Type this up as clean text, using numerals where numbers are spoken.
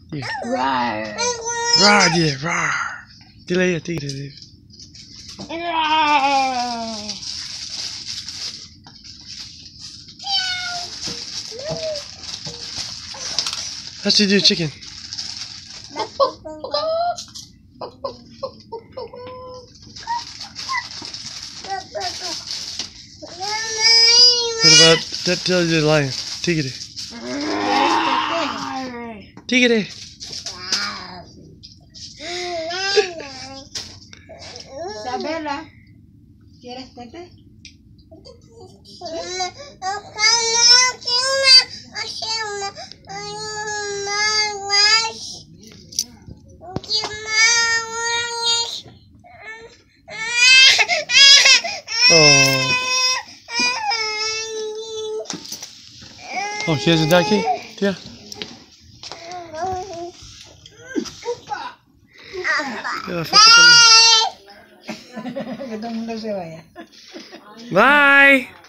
Diga. Rar. Rar, diga, rar. Dile aí, tigre. Rar. Let's do chicken. What about that? Tell you the lion. Tigre. Tigre. Isabela, ¿quieres tete? Oh, she has a ducky? Yeah. Que todo el mundo se vaya. Bye.